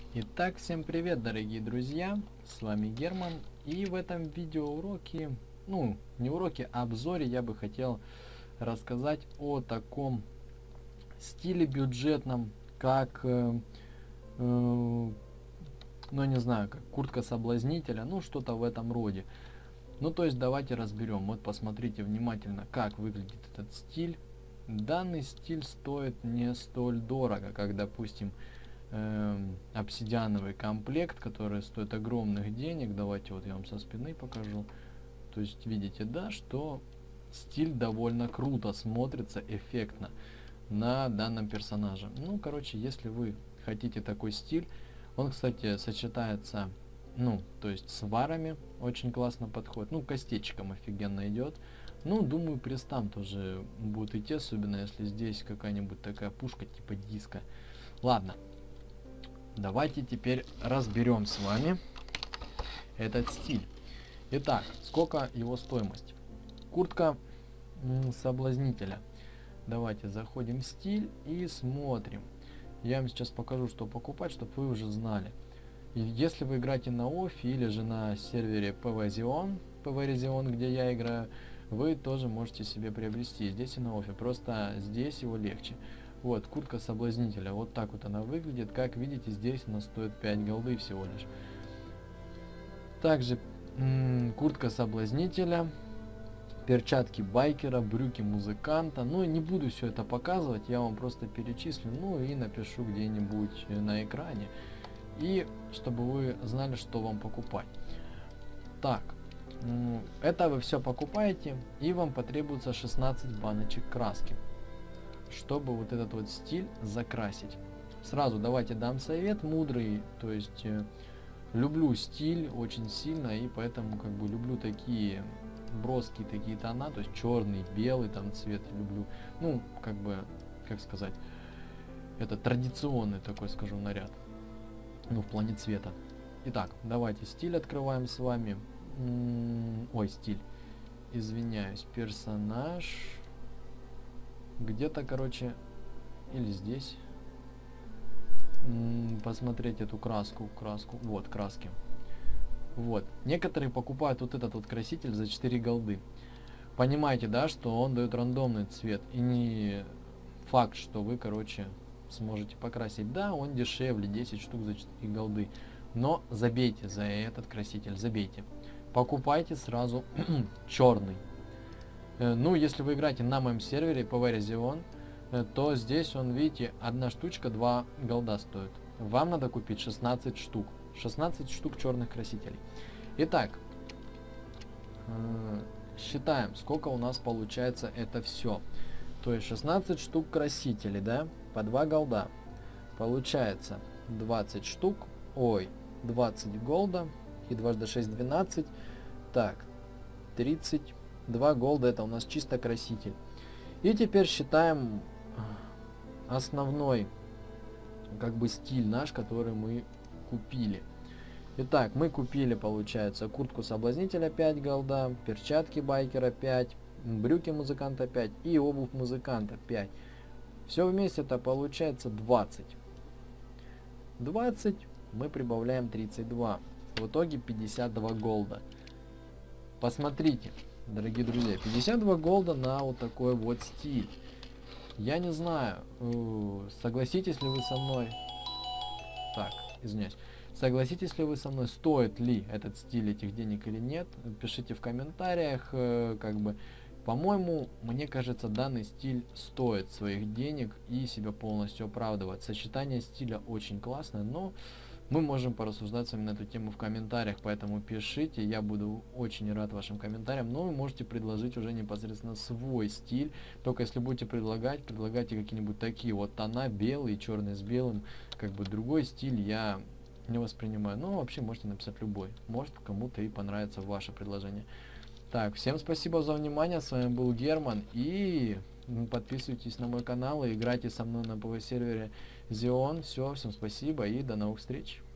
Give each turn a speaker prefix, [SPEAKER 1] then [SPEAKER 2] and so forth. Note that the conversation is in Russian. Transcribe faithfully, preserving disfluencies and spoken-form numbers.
[SPEAKER 1] Итак, всем привет, дорогие друзья, с вами Герман, и в этом видеоуроке, ну, не уроке, а обзоре я бы хотел рассказать о таком стиле бюджетном, как, э, э, ну, не знаю, как куртка соблазнителя, ну, что-то в этом роде. Ну, то есть давайте разберем, вот посмотрите внимательно, как выглядит этот стиль. Данный стиль стоит не столь дорого, как, допустим, Эм, обсидиановый комплект, который стоит огромных денег. Давайте вот я вам со спины покажу. То есть видите, да, что стиль довольно круто смотрится, эффектно на данном персонаже. Ну, короче, если вы хотите такой стиль, он, кстати, сочетается, ну, то есть с варами очень классно подходит. Ну, костечком офигенно идет. Ну, думаю, престам тоже будет идти, особенно если здесь какая-нибудь такая пушка типа диска. Ладно. Давайте теперь разберем с вами этот стиль. Итак, сколько его стоимость? Куртка соблазнителя. Давайте заходим в стиль и смотрим. Я вам сейчас покажу, что покупать, чтобы вы уже знали. И если вы играете на оффе или же на сервере PvZone, PvZone, где я играю, вы тоже можете себе приобрести здесь и на оффе. Просто здесь его легче. Вот, куртка соблазнителя. Вот так вот она выглядит. Как видите, здесь она стоит пять голды всего лишь. Также куртка соблазнителя, перчатки байкера, брюки музыканта. Ну, не буду все это показывать, я вам просто перечислю, ну и напишу где-нибудь на экране. И чтобы вы знали, что вам покупать. Так, это вы все покупаете, и вам потребуется шестнадцать баночек краски, чтобы вот этот вот стиль закрасить. Сразу давайте дам совет мудрый, то есть э, люблю стиль очень сильно, и поэтому как бы люблю такие броские такие тона, то есть черный, белый там цвет люблю. Ну, как бы, как сказать, это традиционный такой, скажу, наряд. Ну, в плане цвета. Итак, давайте стиль открываем с вами. М-м, ой, стиль. Извиняюсь, персонаж. Где-то, короче, или здесь. М-м, посмотреть эту краску, краску. Вот, краски. Вот. Некоторые покупают вот этот вот краситель за четыре голды. Понимаете, да, что он дает рандомный цвет. И не факт, что вы, короче, сможете покрасить. Да, он дешевле, десять штук за четыре голды. Но забейте за этот краситель, забейте. Покупайте сразу черный. Ну, если вы играете на моем сервере PvZone, то здесь он, видите, одна штучка два голда стоит. Вам надо купить шестнадцать штук. шестнадцать штук черных красителей. Итак, считаем, сколько у нас получается это все. То есть шестнадцать штук красителей, да, по два голда. Получается двадцать штук, ой, двадцать голда, и дважды шесть двенадцать. Так, тридцать два голда, это у нас чисто краситель. И теперь считаем основной, как бы, стиль наш, который мы купили. Итак, мы купили, получается, куртку соблазнителя пять голда, перчатки байкера пять, брюки музыканта пять и обувь музыканта пять. Все вместе это получается двадцать. двадцать мы прибавляем тридцать два. В итоге пятьдесят два голда. Посмотрите, дорогие друзья, пятьдесят два голда на вот такой вот стиль. Я не знаю, согласитесь ли вы со мной. Так, извиняюсь. Согласитесь ли вы со мной, стоит ли этот стиль этих денег или нет? Пишите в комментариях, как бы. По-моему, мне кажется, данный стиль стоит своих денег и себя полностью оправдывает. Сочетание стиля очень классное, но мы можем порассуждать с вами на эту тему в комментариях, поэтому пишите, я буду очень рад вашим комментариям. Но вы можете предложить уже непосредственно свой стиль, только если будете предлагать, предлагайте какие-нибудь такие вот тона, белый, черный с белым, как бы другой стиль я не воспринимаю. Но вообще можете написать любой, может кому-то и понравится ваше предложение. Так, всем спасибо за внимание, с вами был Герман, и подписывайтесь на мой канал и играйте со мной на PvServerе Xeon. Все, всем спасибо и до новых встреч.